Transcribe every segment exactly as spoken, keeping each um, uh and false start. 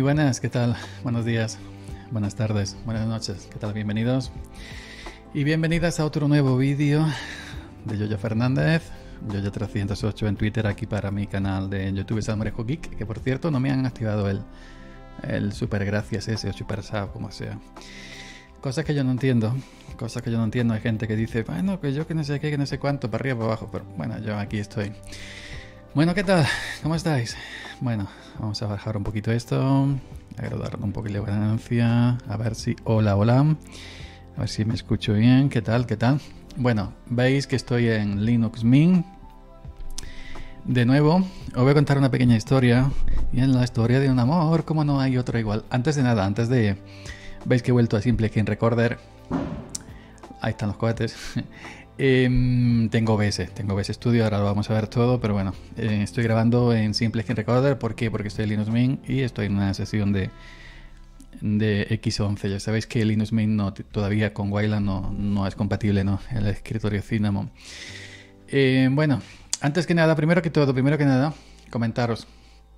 buenas, ¿qué tal? Buenos días, buenas tardes, buenas noches, ¿qué tal? Bienvenidos y bienvenidas a otro nuevo vídeo de Yoyo Fernández, Yoyo trescientos ocho en Twitter, aquí para mi canal de YouTube Salmorejo Geek, que por cierto no me han activado el, el super gracias ese o super sub, como sea. Cosas que yo no entiendo, cosas que yo no entiendo. Hay gente que dice, bueno, que yo que no sé qué, que no sé cuánto, para arriba, para abajo, pero bueno, yo aquí estoy. Bueno, ¿qué tal? ¿Cómo estáis? Bueno, vamos a bajar un poquito esto, agradar un poquito de ganancia, a ver si... Hola, hola, a ver si me escucho bien. ¿Qué tal? ¿Qué tal? Bueno, veis que estoy en Linux Mint. De nuevo, os voy a contar una pequeña historia, y en la historia de un amor, como no hay otro igual. Antes de nada, antes de... Veis que he vuelto a Simple Screen Recorder. Ahí están los cohetes. Eh, tengo O B S, tengo O B S Studio, ahora lo vamos a ver todo, pero bueno, eh, estoy grabando en Simple Screen Recorder. ¿Por qué? Porque estoy en Linux Mint y estoy en una sesión de, de equis once. Ya sabéis que Linux Mint no, todavía con Wayland no, no es compatible, ¿no? El escritorio Cinnamon. Eh, bueno, antes que nada, primero que todo, primero que nada, comentaros.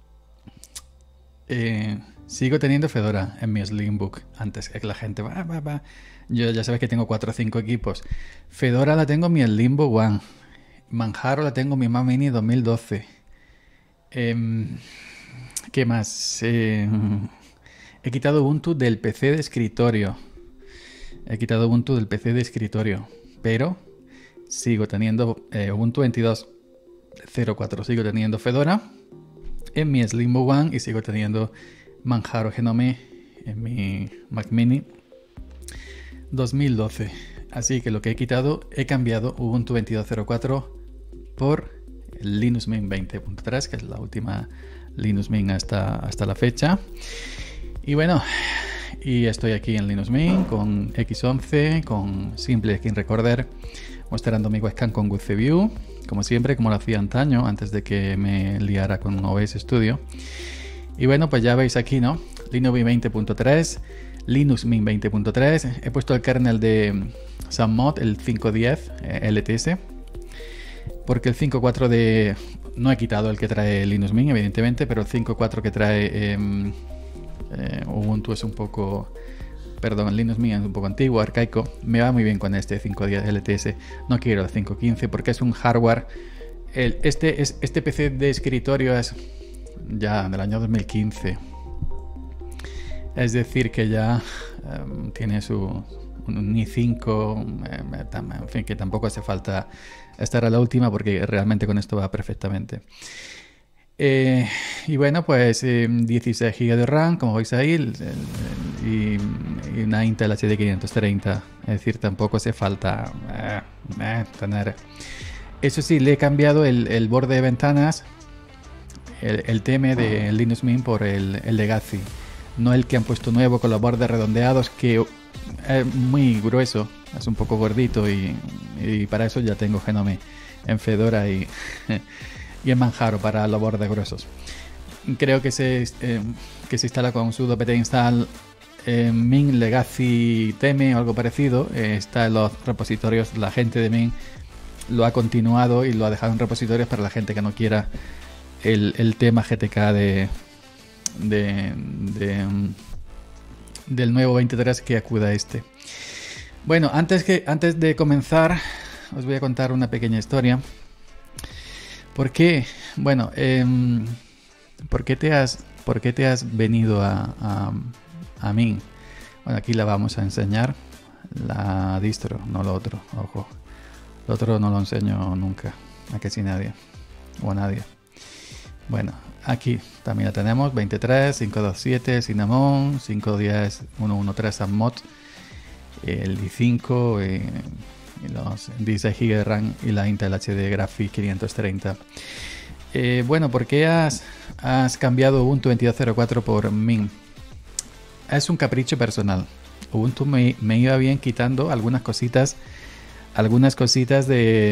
Eh, sigo teniendo Fedora en mi Slimbook. Antes que la gente va, va, va. Yo ya sabes que tengo cuatro o cinco equipos. Fedora la tengo en mi Limbo One. Manjaro la tengo en mi Mac Mini dos mil doce. Eh, ¿Qué más? Eh, he quitado Ubuntu del P C de escritorio. He quitado Ubuntu del P C de escritorio. Pero sigo teniendo eh, Ubuntu veintidós cero cuatro. Sigo teniendo Fedora en mi Slimbo One y sigo teniendo Manjaro Genome en mi Mac Mini dos mil doce. Así que lo que he quitado, he cambiado Ubuntu veintidós cero cuatro por Linux Mint veinte punto tres, que es la última Linux Mint hasta, hasta la fecha. Y bueno, y estoy aquí en Linux Mint con equis once, con Simple Screen Recorder, mostrando mi webcam con Good View, como siempre, como lo hacía antaño, antes de que me liara con O B S Studio. Y bueno, pues ya veis aquí, ¿no? Linux Mint veinte punto tres, Linux Mint veinte punto tres. He puesto el kernel de SunMod, el cinco diez eh, L T S, porque el cinco punto cuatro de... No he quitado el que trae Linux Mint, evidentemente, pero el cinco punto cuatro que trae eh, eh, Ubuntu es un poco... Perdón, el Linux Mint es un poco antiguo, arcaico. Me va muy bien con este cinco diez L T S. No quiero el cinco quince porque es un hardware... El, este, es, este P C de escritorio es ya del año dos mil quince. Es decir, que ya um, tiene su un i cinco, eh, en fin, que tampoco hace falta estar a la última porque realmente con esto va perfectamente. Eh, y bueno, pues eh, dieciséis gigas de RAM, como veis ahí, el, el, y, y una Intel H D quinientos treinta. Es decir, tampoco hace falta eh, eh, tener... Eso sí, le he cambiado el, el borde de ventanas, el, el T M de Linux Mint por el, el Legacy. No el que han puesto nuevo con los bordes redondeados, que es muy grueso, es un poco gordito, y, y para eso ya tengo Genome en Fedora y, y en Manjaro para los bordes gruesos. Creo que se, eh, que se instala con sudo apt install eh, Mint Legacy T M o algo parecido. Eh, está en los repositorios, la gente de Mint lo ha continuado y lo ha dejado en repositorios para la gente que no quiera el, el tema G T K de... De, de, del nuevo veintitrés, que acuda a este. Bueno, antes, que, antes de comenzar os voy a contar una pequeña historia. ¿Por qué? Bueno, eh, ¿por qué te has, por qué te has venido a, a, a mí? Bueno, aquí la vamos a enseñar, la distro, no lo otro, ojo. Lo otro no lo enseño nunca, a casi nadie, o a nadie. Bueno, aquí también la tenemos, veintitrés, cinco veintisiete, Cinnamon, cinco diez, ciento trece SunMod, el i cinco, y, y los dieciséis gigas de RAM y la Intel H D Graphics quinientos treinta. Eh, bueno, ¿por qué has, has cambiado Ubuntu veintidós cero cuatro por Mint? Es un capricho personal. Ubuntu me, me iba bien quitando algunas cositas, algunas cositas de...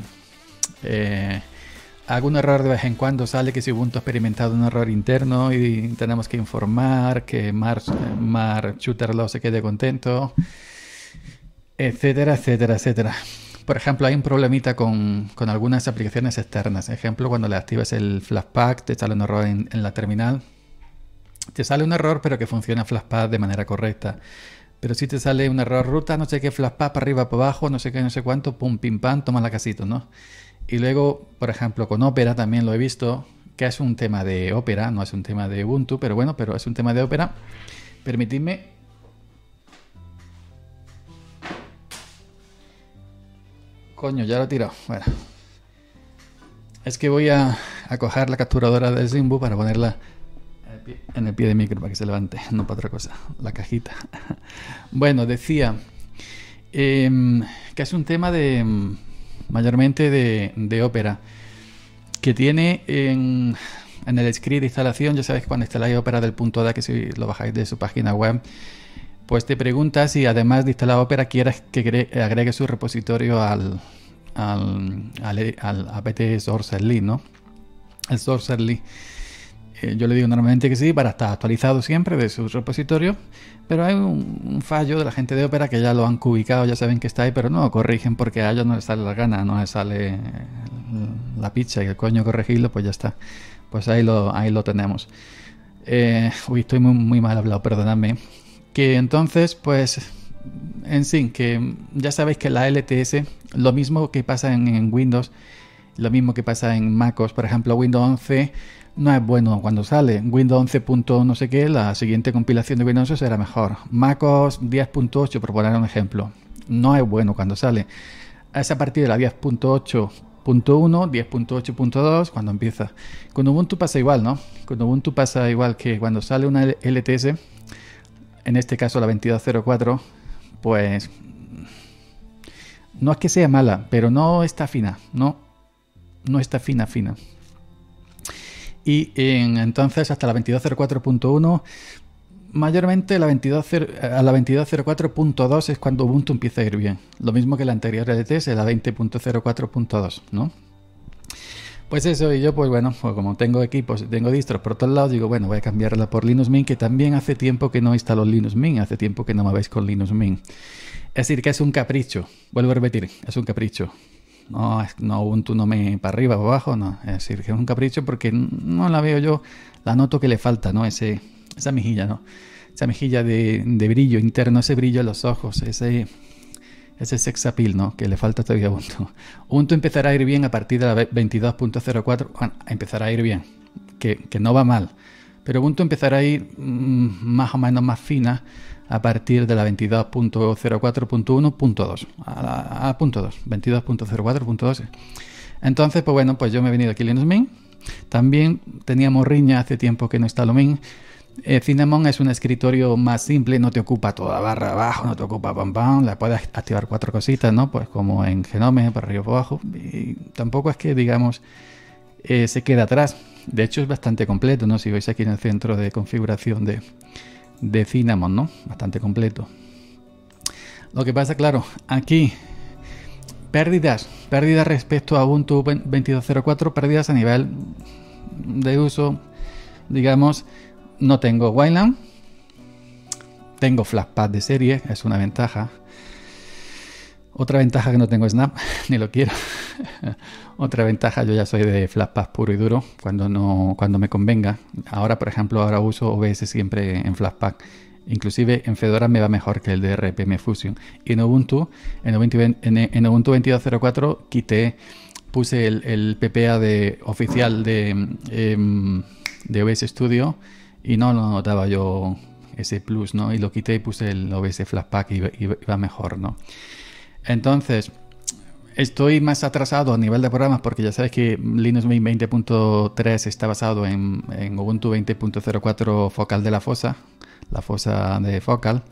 Eh, Hago un error de vez en cuando, sale que si Ubuntu ha experimentado un error interno y tenemos que informar que Mark, Mark Shooterlo se quede contento, etcétera, etcétera, etcétera. Por ejemplo, hay un problemita con, con algunas aplicaciones externas. Ejemplo, cuando le activas el Flatpak, te sale un error en, en la terminal. te sale un error, pero que funciona Flashpack de manera correcta. Pero si te sale un error ruta, no sé qué, Flashpack para arriba, para abajo, no sé qué, no sé cuánto, pum, pim, pam, toma la casita, ¿no? Y luego, por ejemplo, con Opera también lo he visto, que es un tema de Opera, no es un tema de Ubuntu, pero bueno, pero es un tema de Opera. Permitidme. Coño, ya lo he tirado. Bueno. Es que voy a, a coger la capturadora del Zimbu para ponerla en el pie de micro para que se levante, no para otra cosa, la cajita. Bueno, decía eh, que es un tema de mayormente de, de Opera, que tiene en, en el script de instalación, ya sabes que cuando instaláis Opera del punto .da, que si lo bajáis de su página web, pues te pregunta si además de instalar Opera quieres que agregue su repositorio al, al, al, al apt source.li, ¿no? El source.li. Eh, yo le digo normalmente que sí, para estar actualizado siempre de su repositorio, pero hay un, un fallo de la gente de Opera que ya lo han cubicado, ya saben que está ahí, pero no lo corrigen porque a ellos no les sale la gana, no les sale la pizza y el coño corregirlo, pues ya está. Pues ahí lo, ahí lo tenemos. Eh, uy, estoy muy, muy mal hablado, perdonadme. Que entonces, pues, en sí, que ya sabéis que la L T S, lo mismo que pasa en, en Windows, lo mismo que pasa en MacOS, por ejemplo, Windows once no es bueno cuando sale. Windows once. No sé qué, la siguiente compilación de Windows once será mejor. MacOS diez punto ocho, por poner un ejemplo, no es bueno cuando sale. Es a partir de la diez punto ocho punto uno, diez punto ocho punto dos, cuando empieza. Con Ubuntu pasa igual, ¿no? Con Ubuntu pasa igual que cuando sale una L T S, en este caso la veintidós cero cuatro, pues no es que sea mala, pero no está fina, no, no está fina, fina. Y en, entonces hasta la veintidós cero cuatro punto uno, mayormente la veintidós, a la veintidós cero cuatro punto dos es cuando Ubuntu empieza a ir bien. Lo mismo que la anterior L T S, la veinte punto cero cuatro punto dos, ¿no? Pues eso, y yo pues bueno, pues como tengo equipos, tengo distros por todos lados, digo, bueno, voy a cambiarla por Linux Mint, que también hace tiempo que no instalo Linux Mint, hace tiempo que no me veis con Linux Mint. Es decir, que es un capricho, vuelvo a repetir, es un capricho. No, no, Ubuntu no me para arriba o abajo, no. Es decir, que es un capricho porque no la veo yo, la noto que le falta, ¿no? Ese, esa mejilla, ¿no? Esa mejilla de, de brillo interno, ese brillo en los ojos, ese, ese sex appeal, ¿no? Que le falta todavía a Ubuntu. Ubuntu empezará a ir bien a partir de la veintidós punto cero cuatro, bueno, empezará a ir bien, que, que no va mal. Pero Ubuntu empezará a ir mmm, más o menos más fina a partir de la veintidós punto cero cuatro punto uno punto dos, a, la, a punto dos, veintidós punto cero cuatro punto dos. Entonces, pues bueno, pues yo me he venido aquí a Linux Mint. También teníamos riña, hace tiempo que no instalo Mint. Eh, Cinnamon es un escritorio más simple, no te ocupa toda barra abajo, no te ocupa pam pam, le puedes activar cuatro cositas, ¿no? Pues como en Genome, para arriba y para abajo. Y tampoco es que, digamos, eh, se queda atrás. De hecho, es bastante completo, ¿no? Si veis aquí en el centro de configuración de... de Cinnamon, ¿no? Bastante completo. Lo que pasa, claro, aquí pérdidas, pérdidas respecto a Ubuntu veintidós cero cuatro, pérdidas a nivel de uso, digamos, no tengo Wayland, tengo Flashpack de serie, es una ventaja. Otra ventaja que no tengo Snap, ni lo quiero. Otra ventaja, yo ya soy de Flashpack puro y duro, cuando no, cuando me convenga. Ahora, por ejemplo, ahora uso O B S siempre en Flashpack. Inclusive en Fedora me va mejor que el de R P M Fusion. Y en Ubuntu, en Ubuntu, en, en Ubuntu veintidós cero cuatro quité, puse el, el P P A de, oficial de, eh, de O B S Studio y no lo notaba yo ese plus, ¿no? Y lo quité y puse el O B S Flashpack y, y, y va mejor, ¿no? Entonces, estoy más atrasado a nivel de programas porque ya sabes que Linux Mint veinte punto tres está basado en, en Ubuntu veinte punto cero cuatro Focal de la Fosa, la fosa de Focal,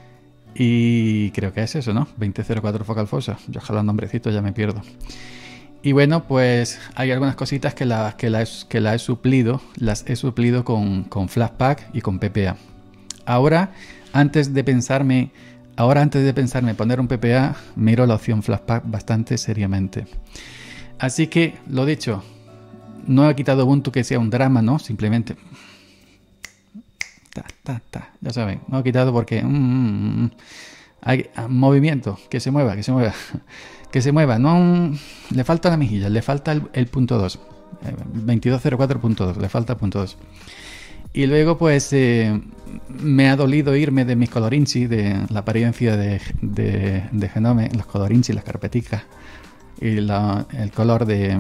y creo que es eso, ¿no? veinte punto cero cuatro Focal Fosa, yo ojalá el nombrecito ya me pierdo. Y bueno, pues hay algunas cositas que las que la he, que la he suplido, las he suplido con, con Flashpack y con P P A. Ahora, antes de pensarme... Ahora, antes de pensarme poner un P P A, miro la opción Flashpack bastante seriamente. Así que, lo dicho, no he quitado Ubuntu que sea un drama, ¿no? Simplemente... Ta, ta, ta. Ya saben, no he quitado porque... Mm, mm, mm. Hay movimiento, que se mueva, que se mueva. Que se mueva, no... Le falta la mejilla, le falta el, el punto dos. veintidós cero cuatro punto dos, le falta el punto dos. Y luego pues eh, me ha dolido irme de mis colorinchi, de la apariencia de, de, de Genome, los colorinchi, las carpeticas y la, el color de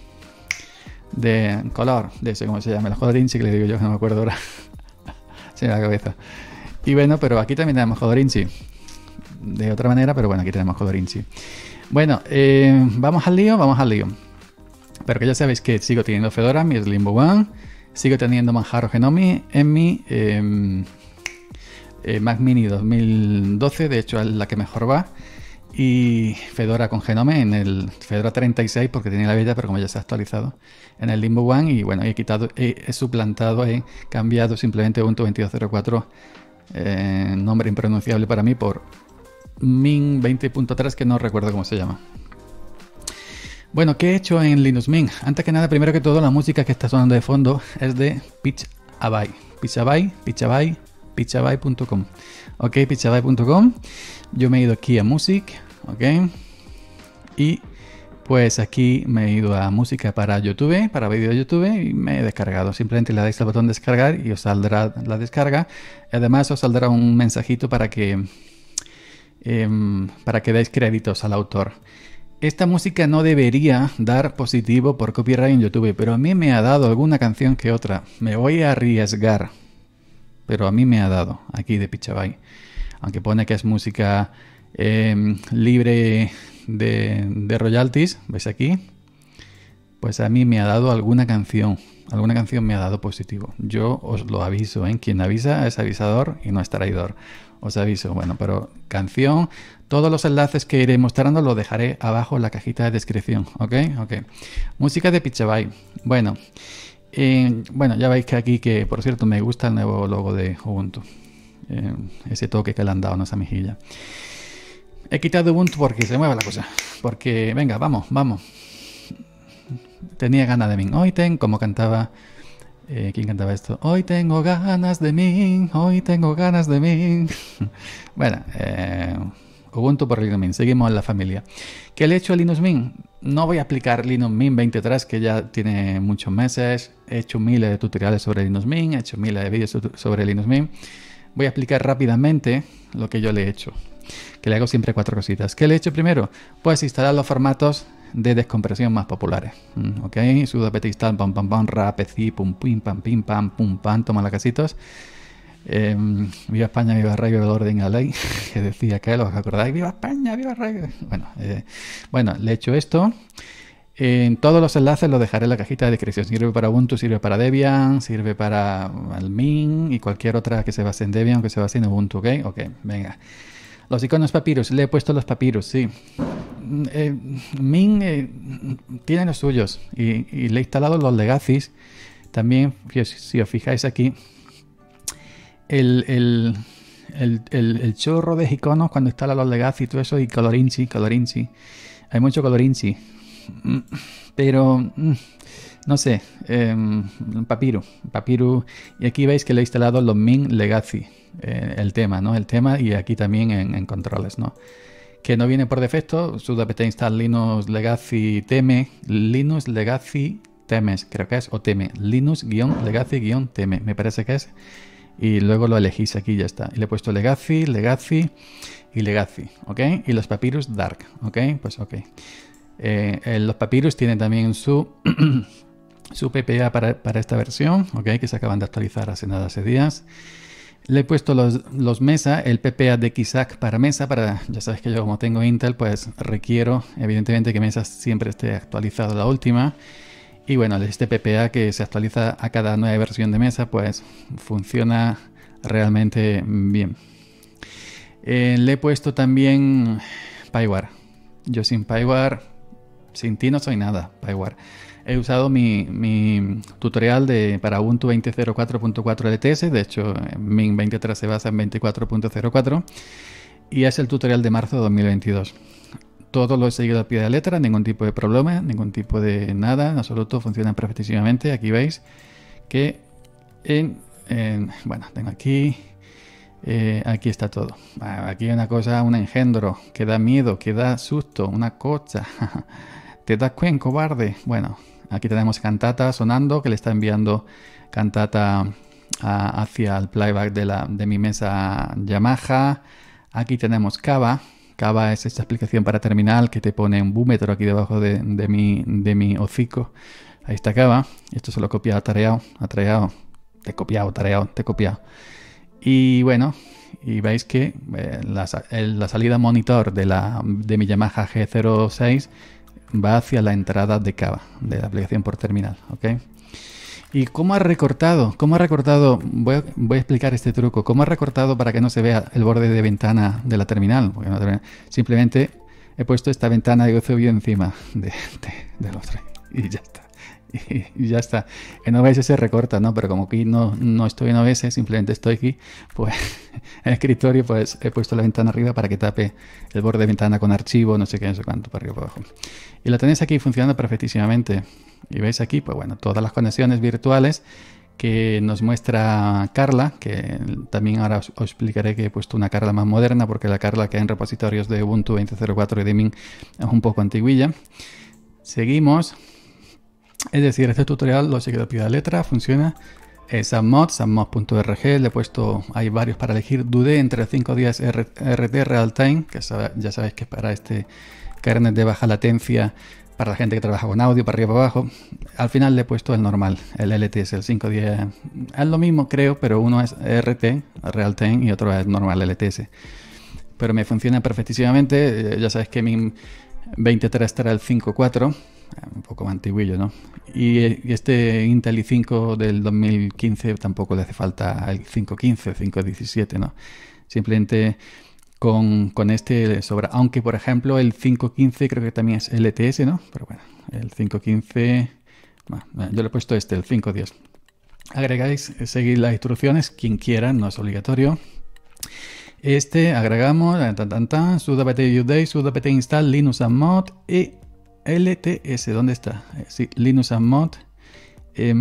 de color, de ese cómo se llama, los colorinchi que le digo yo, que no me acuerdo ahora. Se me va la cabeza. Y bueno, pero aquí también tenemos colorinchi. De otra manera, pero bueno, aquí tenemos colorinchi. Bueno, eh, vamos al lío, vamos al lío. Pero que ya sabéis que sigo teniendo Fedora, mi Slimbo One. Sigo teniendo Manjaro Genome en mi eh, eh, Mac Mini dos mil doce. De hecho, es la que mejor va. Y Fedora con Genome en el Fedora treinta y seis, porque tenía la beta, pero como ya se ha actualizado, en el Limbo One. Y bueno, he quitado, he, he suplantado, he cambiado simplemente Ubuntu veintidós cero cuatro, eh, nombre impronunciable para mí, por Mint veinte punto tres, que no recuerdo cómo se llama. Bueno, ¿qué he hecho en Linux Mint? Antes que nada, primero que todo, la música que está sonando de fondo es de Pixabay. Pixabay, Pixabay, Pixabay punto com. Ok, Pixabay punto com. Yo me he ido aquí a Music, ok. Y pues aquí me he ido a música para YouTube, para vídeo de YouTube, y me he descargado. Simplemente le dais al botón descargar y os saldrá la descarga. Y además os saldrá un mensajito para que, eh, para que deis créditos al autor. Esta música no debería dar positivo por copyright en YouTube, pero a mí me ha dado alguna canción que otra. Me voy a arriesgar, pero a mí me ha dado aquí de Pixabay. Aunque pone que es música eh, libre de, de royalties, ¿ves aquí? Pues a mí me ha dado alguna canción. Alguna canción me ha dado positivo. Yo os lo aviso, ¿eh? Quien avisa es avisador y no es traidor. Os aviso. Bueno, pero canción, todos los enlaces que iré mostrando los dejaré abajo en la cajita de descripción. ¿Ok? Ok. Música de Pixabay. Bueno, eh, bueno, ya veis que aquí, que por cierto me gusta el nuevo logo de Ubuntu. Eh, ese toque que le han dado a esa mejilla. He quitado Ubuntu porque se mueve la cosa. Porque, venga, vamos, vamos. Tenía ganas de mí. Hoy tengo, como cantaba, eh, ¿quién cantaba esto? Hoy tengo ganas de mí, hoy tengo ganas de mí. Bueno, eh, Ubuntu por Linux Mint. Seguimos en la familia. ¿Qué le he hecho a Linux Mint? No voy a explicar Linux Mint veintitrés, que ya tiene muchos meses. He hecho miles de tutoriales sobre Linux Mint, he hecho miles de vídeos sobre Linux Mint. Voy a explicar rápidamente lo que yo le he hecho, que le hago siempre cuatro cositas. ¿Qué le he hecho primero? Pues instalar los formatos de descompresión más populares. Ok, sudo apt install, pam pam pam, rapeci, pum pim pam pim pam, pum pam, toma la casitos. Eh, viva España, viva el rey, viva el orden y la ley, que decía que ¿os acordáis? Viva España, viva el rey. Bueno, eh, bueno, le he hecho esto. En todos los enlaces los dejaré en la cajita de descripción. Sirve para Ubuntu, sirve para Debian, sirve para el Mint y cualquier otra que se base en Debian o que se base en Ubuntu, ¿ok? Ok, venga. Los iconos Papyrus, le he puesto los Papyrus, sí. Eh, Mint eh, tiene los suyos y, y le he instalado los Legacies. También, si os fijáis aquí, el, el, el, el, el chorro de iconos cuando instala los Legacies y todo eso, y colorinchi, colorinchi. Hay mucho colorinchi. Pero no sé, eh, Papyrus, Papyrus, y aquí veis que le he instalado los Mint Legacy, eh, el tema, ¿no? El tema, y aquí también en, en controles, ¿no? Que no viene por defecto, sudo apt install Linux Legacy Teme, Linux Legacy Temes, creo que es, o Teme, Linux-Legacy-Teme, me parece que es, y luego lo elegís aquí y ya está. Y le he puesto Legacy, Legacy y Legacy, ¿ok? Y los Papyrus Dark, ¿ok? Pues ok. Eh, los Papyrus tienen también su su P P A para, para esta versión, okay, que se acaban de actualizar hace nada, hace días. Le he puesto los, los Mesa, el P P A de Kisak para Mesa, para, ya sabes que yo como tengo Intel, pues requiero evidentemente que Mesa siempre esté actualizado la última. Y bueno, este P P A que se actualiza a cada nueva versión de Mesa, pues funciona realmente bien. Eh, le he puesto también Pyware. Yo sin Pyware, sin ti no soy nada, Pyware. He usado mi, mi tutorial de, para Ubuntu veinte punto cero cuatro punto cuatro L T S. De hecho, Mint veintitrés se basa en veinticuatro punto cero cuatro. Y es el tutorial de marzo de dos mil veintidós. Todo lo he seguido a pie de letra, ningún tipo de problema, ningún tipo de nada, en absoluto, funciona perfectísimamente. Aquí veis que, en, en, bueno, tengo aquí, eh, aquí está todo. Aquí hay una cosa, un engendro, que da miedo, que da susto, una cosa. ¿Te das cuenta, cobarde? Bueno, aquí tenemos Cantata sonando, que le está enviando Cantata a, hacia el playback de, la, de mi mesa Yamaha. Aquí tenemos Kava. Kava es esta aplicación para terminal que te pone un búmetro aquí debajo de, de, mi, de mi hocico. Ahí está Kava. Esto se lo he copiado, tareado, atareado. Te he copiado, tareado, te he copiado. Y bueno, y veis que eh, la, el, la salida monitor de, la, de mi Yamaha G cero seis va hacia la entrada de Kava, de la aplicación por terminal, ¿ok? ¿Y cómo ha recortado? ¿Cómo ha recortado? Voy a, voy a explicar este truco. ¿Cómo ha recortado para que no se vea el borde de ventana de la terminal? Porque no, simplemente he puesto esta ventana de Ozobio encima de, de, del otro y ya está. Y, y ya está. En O B S se recorta, ¿no? Pero como aquí no, no estoy en O B S, simplemente estoy aquí, pues en el escritorio, pues he puesto la ventana arriba para que tape el borde de ventana con archivo, no sé qué, no sé cuánto, para arriba para abajo. Y lo tenéis aquí funcionando perfectísimamente. Y veis aquí, pues bueno, todas las conexiones virtuales que nos muestra Carla, que también ahora os, os explicaré que he puesto una Carla más moderna, porque la Carla que hay en repositorios de Ubuntu veinte cero cuatro y Debian es un poco antiguilla. Seguimos. Es decir, este tutorial lo he seguido a pie de letra, funciona. Es Sammod, sammod punto org, le he puesto, hay varios para elegir. Dudé entre cinco días R T, Real Time, que ya sabéis que es para este kernel de baja latencia, para la gente que trabaja con audio, para arriba y para abajo. Al final le he puesto el normal, el L T S, el cinco días. Es lo mismo, creo, pero uno es R T, Real Time, y otro es normal, L T S. Pero me funciona perfectísimamente. Ya sabéis que mi veintitrés era el cinco punto cuatro. Un poco más antiguillo, ¿no? Y, y este Intel i cinco del dos mil quince tampoco le hace falta el cinco punto quince, el cinco punto diecisiete, ¿no? Simplemente con, con este sobra. Aunque, por ejemplo, el cinco punto quince creo que también es L T S, ¿no? Pero bueno, el cinco punto quince... Bueno, yo le he puesto este, el cinco punto diez. Agregáis, seguid las instrucciones, quien quiera, no es obligatorio. Este, agregamos, tan, tan, tan, sudo apt update, sudo apt install linux and mod y L T S, ¿dónde está? Eh, sí, Linux and Mod, eh,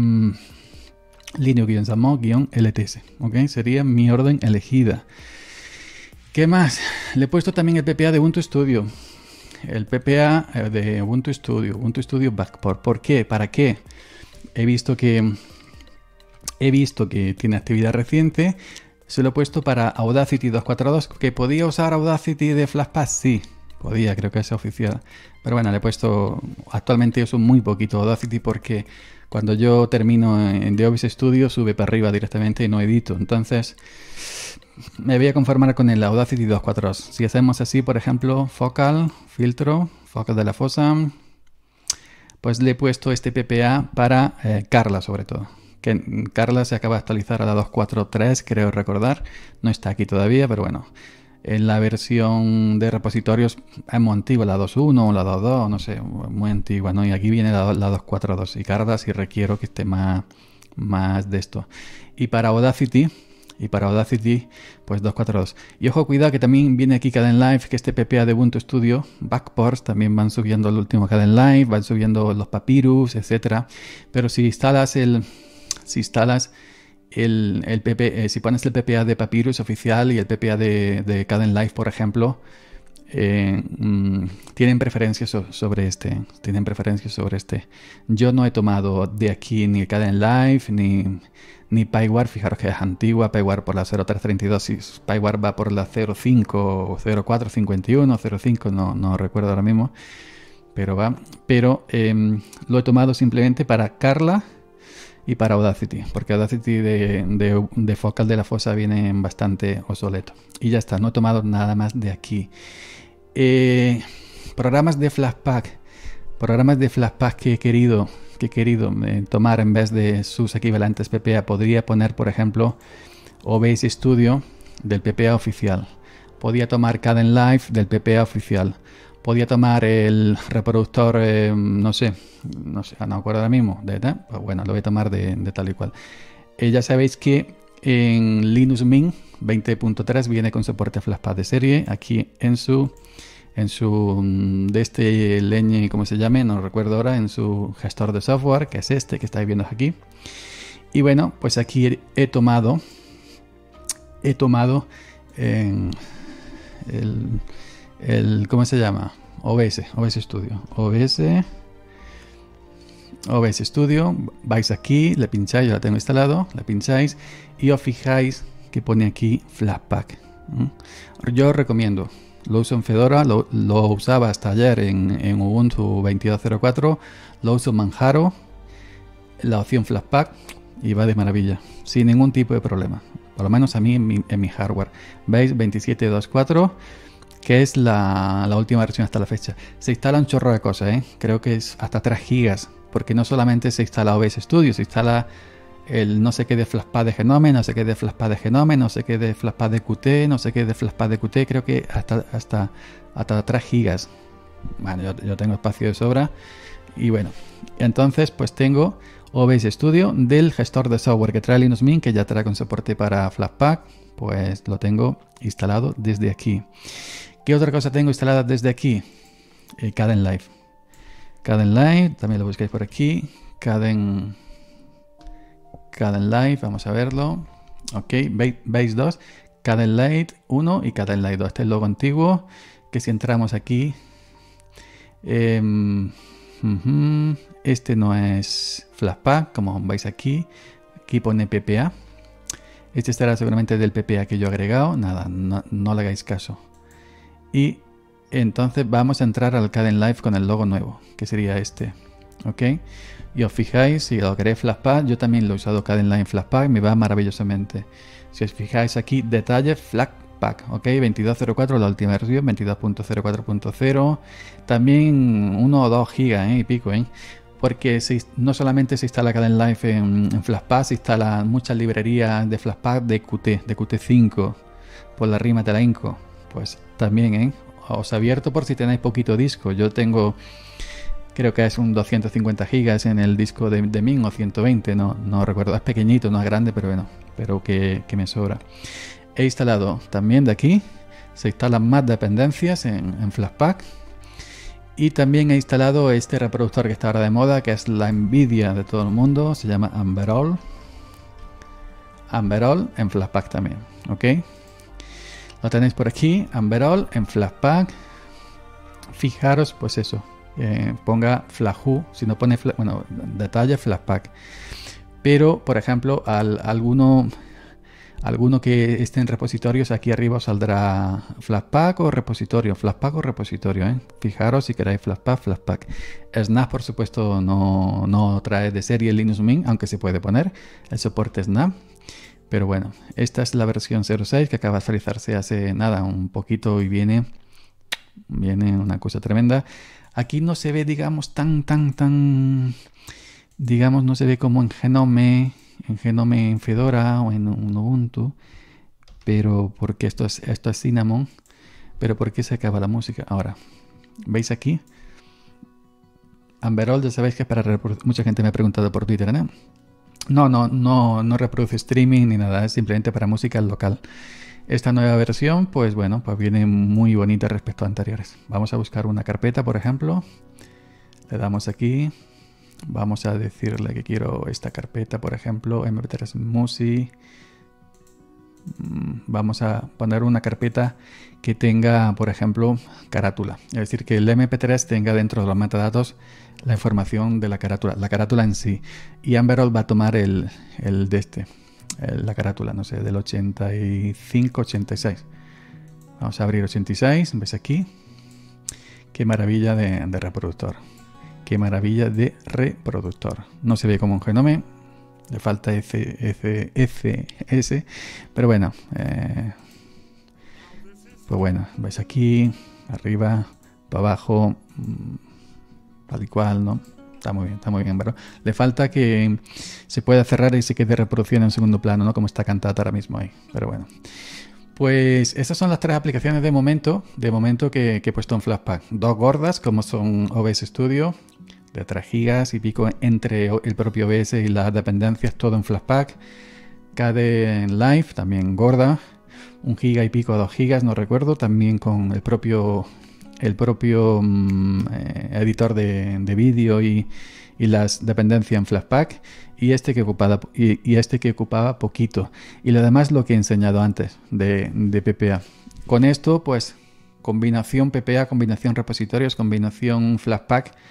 Linux and Mod-L T S, ¿ok? Sería mi orden elegida. ¿Qué más? Le he puesto también el P P A de Ubuntu Studio. El P P A de Ubuntu Studio, Ubuntu Studio Backport. ¿Por qué? ¿Para qué? He visto que he visto que tiene actividad reciente. Se lo he puesto para Audacity dos punto cuarenta y dos. ¿Que podía usar Audacity de FlashPass? Sí. Podía, creo que es oficial. Pero bueno, le he puesto... Actualmente uso muy poquito Audacity porque cuando yo termino en D O B S Studio sube para arriba directamente y no edito. Entonces me voy a conformar con el Audacity dos punto cuarenta y dos. Si hacemos así, por ejemplo, Focal, filtro, Focal de la fosa, pues le he puesto este P P A para eh, Carla sobre todo. Que Carla se acaba de actualizar a la dos punto cuatro punto tres, creo recordar. No está aquí todavía, pero bueno. En la versión de repositorios es muy antigua, la dos punto uno o la dos punto dos, no sé, muy antigua, ¿no? Y aquí viene la, la dos punto cuatro punto dos y Carla si requiero que esté más, más de esto. Y para Audacity, y para Audacity, pues dos punto cuatro punto dos. Y ojo, cuidado que también viene aquí Kdenlive, que este P P A de Ubuntu Studio, Backports, también van subiendo el último Kdenlive, van subiendo los Papyrus, etcétera. Pero si instalas el... Si instalas El, el P P, eh, si pones el P P A de Papyrus oficial y el P P A de, de Kdenlive, por ejemplo, eh, mmm, tienen preferencias so, sobre este. Tienen preferencias sobre este. Yo no he tomado de aquí ni Kdenlive ni, ni Pyware. Fijaros que es antigua. Pyware por la cero tres treinta y dos. Y Pyware va por la cero cinco o cero cuatro cincuenta y uno, cero cinco, no, no recuerdo ahora mismo. Pero va. Pero eh, lo he tomado simplemente para Carla y para Audacity, porque Audacity de, de, de Focal de la fosa viene bastante obsoleto. Y ya está, no he tomado nada más de aquí. Eh, programas de Flashpack. Programas de Flashpack que he querido, que he querido eh, tomar en vez de sus equivalentes P P A. Podría poner, por ejemplo, O B S Studio del P P A oficial. Podía tomar Kdenlive del P P A oficial. Podía tomar el reproductor, eh, no sé, no sé, no me acuerdo ahora mismo, de, de, pues bueno, lo voy a tomar de, de tal y cual. Eh, ya sabéis que en Linux Mint veinte punto tres viene con soporte a Flashpack de serie. Aquí en su, en su, de este leñe, ¿cómo se llame? No recuerdo ahora, en su gestor de software, que es este que estáis viendo aquí. Y bueno, pues aquí he tomado, he tomado eh, el... El, ¿cómo se llama? O B S, O B S Studio. O B S, O B S Studio, vais aquí, le pincháis, yo la tengo instalado, le pincháis y os fijáis que pone aquí Flatpak. Yo os recomiendo, lo uso en Fedora, lo, lo usaba hasta ayer en, en Ubuntu veintidós cero cuatro, lo uso en Manjaro, la opción Flatpak, y va de maravilla, sin ningún tipo de problema, por lo menos a mí en mi, en mi hardware. Veis, veintisiete punto veinticuatro, que es la, la última versión hasta la fecha. Se instala un chorro de cosas, ¿eh? Creo que es hasta tres gigas, porque no solamente se instala O B S Studio, se instala el no sé qué de Flatpak de Genome, no sé qué de Flatpak de Genome, no sé qué de Flatpak de Qt, no sé qué de Flatpak de Qt, creo que hasta, hasta, hasta tres gigas. Bueno, yo, yo tengo espacio de sobra. Y bueno, entonces pues tengo O B S Studio del gestor de software que trae Linux Mint, que ya trae con soporte para Flatpak, pues lo tengo instalado desde aquí. ¿Qué otra cosa tengo instalada desde aquí? El Kdenlive. Kdenlive, también lo buscáis por aquí. Kden, Kdenlive, vamos a verlo. Ok, Base dos, Kdenlive uno y Kdenlive dos. Este es el logo antiguo, que si entramos aquí... Eh, uh-huh, este no es Flatpak, como veis aquí. Aquí pone P P A. Este estará seguramente del P P A que yo he agregado. Nada, no, no le hagáis caso. Y entonces vamos a entrar al Kdenlive con el logo nuevo, que sería este. Ok. Y os fijáis, si lo queréis Flatpak, yo también lo he usado Kdenlive Flatpak, me va maravillosamente. Si os fijáis aquí, detalle Flatpak, ok, veintidós cero cuatro, la última versión, veintidós punto cero cuatro punto cero, también uno o dos gigas eh, y pico, eh, porque se, no solamente se instala Kdenlive en, en Flatpak, se instala muchas librerías de Flatpak de Qt, de Qt cinco, por la rima de la Inco, pues también, eh, os abierto por si tenéis poquito disco. Yo tengo, creo que es un doscientos cincuenta gigas en el disco de, de Mint, o ciento veinte, no, no recuerdo, es pequeñito, no es grande, pero bueno, pero que, que me sobra. He instalado también de aquí, se instalan más dependencias en, en Flatpak, y también he instalado este reproductor que está ahora de moda, que es la envidia de todo el mundo, se llama Amberol. Amberol en Flatpak también, ok. Lo tenéis por aquí, Amberol en Flatpak. Fijaros, pues eso, eh, ponga Flahu, si no pone, bueno, detalle Flatpak. Pero, por ejemplo, al, alguno, alguno que esté en repositorios, aquí arriba os saldrá Flatpak o repositorio, Flatpak o repositorio, ¿eh? Fijaros si queréis Flatpak, Flatpak. Snap, por supuesto, no, no trae de serie Linux Mint, aunque se puede poner el soporte Snap. Pero bueno, esta es la versión cero seis que acaba de actualizarse hace nada, un poquito, y viene, viene una cosa tremenda. Aquí no se ve, digamos, tan, tan, tan, digamos, no se ve como en Genome, en Genome en Fedora o en, en Ubuntu, pero porque esto es, esto es Cinnamon, pero ¿por qué se acaba la música? Ahora, ¿veis aquí? Amberol, ya sabéis que es para reproducir, mucha gente me ha preguntado por Twitter, ¿no? No, no, no, no reproduce streaming ni nada, es simplemente para música local. Esta nueva versión, pues bueno, pues viene muy bonita respecto a anteriores. Vamos a buscar una carpeta, por ejemplo. Le damos aquí. Vamos a decirle que quiero esta carpeta, por ejemplo, eme pe tres Music. Vamos a poner una carpeta que tenga, por ejemplo, carátula. Es decir, que el eme pe tres tenga dentro de los metadatos la información de la carátula, la carátula en sí. Y Amberol va a tomar el, el de este, el, la carátula, no sé, del ochenta y cinco, ochenta y seis. Vamos a abrir ochenta y seis, ves aquí. Qué maravilla de, de reproductor. Qué maravilla de reproductor. No se ve como un Genome. Le falta F, F, F, S, pero bueno, eh, pues bueno, veis aquí, arriba, para abajo, tal y cual, ¿no? Está muy bien, está muy bien, pero le falta que se pueda cerrar y se quede reproduciendo en segundo plano, ¿no? Como está Cantata ahora mismo ahí, pero bueno. Pues esas son las tres aplicaciones de momento, de momento que, que he puesto en Flatpak. Dos gordas, como son O B S Studio, de tres gigas y pico entre el propio O B S y las dependencias, todo en Flatpak. Kdenlive, también gorda, un giga y pico, dos gigas, no recuerdo, también con el propio el propio um, eh, editor de, de vídeo y, y las dependencias en Flatpak, y este que ocupaba y, y este que ocupaba poquito, y lo demás lo que he enseñado antes de, de P P A. Con esto, pues combinación P P A, combinación repositorios, combinación Flatpak,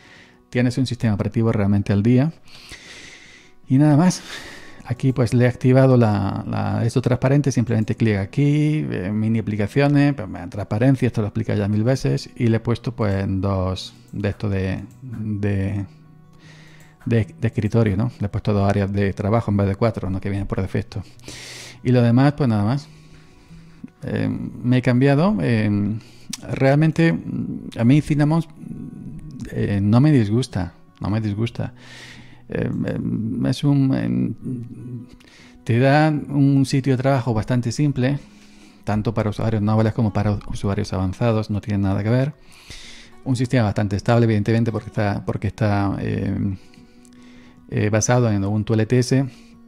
tienes un sistema operativo realmente al día. Y nada más. Aquí pues le he activado la, la, esto transparente, simplemente clic aquí, eh, mini aplicaciones, pues, transparencia, esto lo explica ya mil veces, y le he puesto pues dos de esto de, de, de, de escritorio, ¿no? Le he puesto dos áreas de trabajo en vez de cuatro, ¿no? Que viene por defecto. Y lo demás, pues nada más. Eh, me he cambiado. Eh, realmente a mí Cinnamon eh, no me disgusta, no me disgusta. Eh, es un eh, te da un sitio de trabajo bastante simple, tanto para usuarios nobles como para usuarios avanzados, no tiene nada que ver. Un sistema bastante estable, evidentemente, porque está porque está eh, eh, basado en Ubuntu L T S.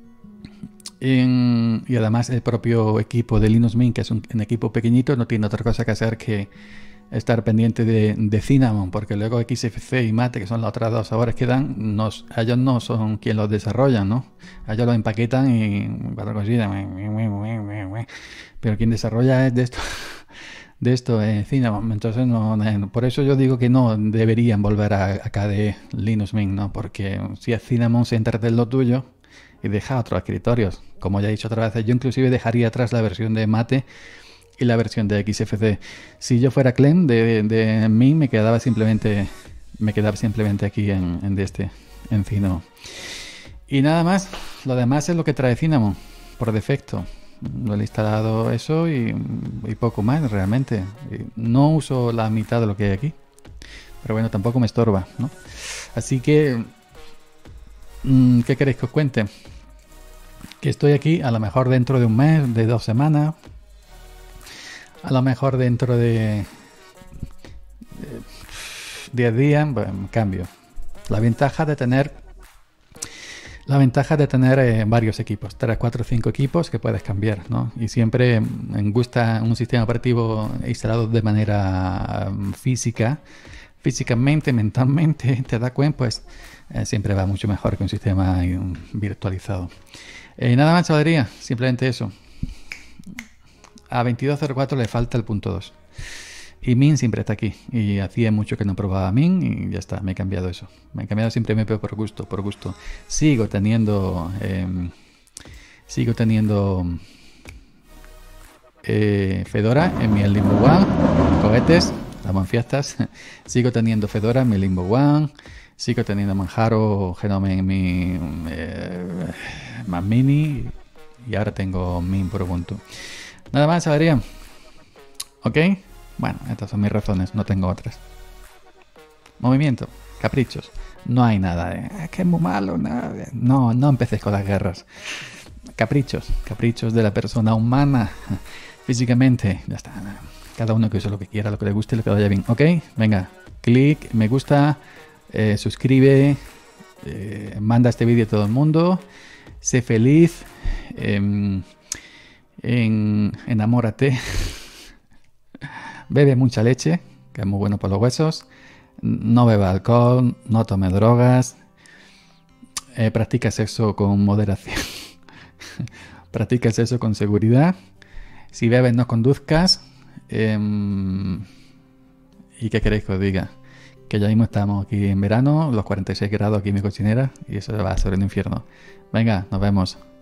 En, y además el propio equipo de Linux Mint, que es un, un equipo pequeñito, no tiene otra cosa que hacer que estar pendiente de, de Cinnamon, porque luego X F C y Mate, que son las otras dos sabores que dan, nos, ellos no son quien los desarrollan, ¿no? Ellos los empaquetan y cuatro cositas, pero quien desarrolla es de esto, de esto es Cinnamon. Entonces, no, no, por eso yo digo que no deberían volver a, a K D E Linux Mint, ¿no? Porque si es Cinnamon, céntrate en lo tuyo y deja otros escritorios. Como ya he dicho otra vez, yo inclusive dejaría atrás la versión de Mate y la versión de X F C. Si yo fuera Clem de, de, de mí, me quedaba simplemente me quedaba simplemente aquí en, en este en Cinnamon. Y nada más. Lo demás es lo que trae Cinnamon por defecto. Lo he instalado eso y, y poco más realmente. No uso la mitad de lo que hay aquí, pero bueno, tampoco me estorba, ¿no? Así que ¿qué queréis que os cuente? Que estoy aquí a lo mejor dentro de un mes, de dos semanas, a lo mejor dentro de diez días, bueno, cambio. La ventaja de tener la ventaja de tener eh, varios equipos, tres, cuatro, cinco equipos que puedes cambiar, ¿no? Y siempre me gusta un sistema operativo instalado de manera um, física, físicamente, mentalmente, te das cuenta, pues eh, siempre va mucho mejor que un sistema um, virtualizado. Eh, nada más, chavalería, simplemente eso. A veintidós cero cuatro le falta el punto dos. Y Mint siempre está aquí. Y hacía mucho que no probaba Mint y ya está, me he cambiado eso. Me he cambiado simplemente por gusto, por gusto. Sigo teniendo... Eh, sigo teniendo... Eh, Fedora en mi Limbo One. Cohetes, estamos en fiestas. Sigo teniendo Fedora en mi Limbo One. Sigo teniendo Manjaro Genome en mi eh, Mac Mini. Y ahora tengo Mint por Ubuntu. Nada más, sabría. ¿Ok? Bueno, estas son mis razones, no tengo otras. Movimiento, caprichos. No hay nada de, es que es muy malo. Nada de, no, no empecéis con las guerras. Caprichos, caprichos de la persona humana. Físicamente, ya está. Cada uno que use lo que quiera, lo que le guste, lo que vaya bien. ¿Ok? Venga, clic, me gusta, eh, suscribe, eh, manda este vídeo a todo el mundo. Sé feliz. Eh, en, enamórate. Bebe mucha leche, que es muy bueno para los huesos. No beba alcohol, no tome drogas. Eh, practica sexo con moderación. Practica sexo con seguridad. Si bebes, no conduzcas. Eh, ¿Y qué queréis que os diga? Que ya mismo estamos aquí en verano, los cuarenta y seis grados aquí en mi cocinera, y eso va a ser el infierno. Venga, nos vemos.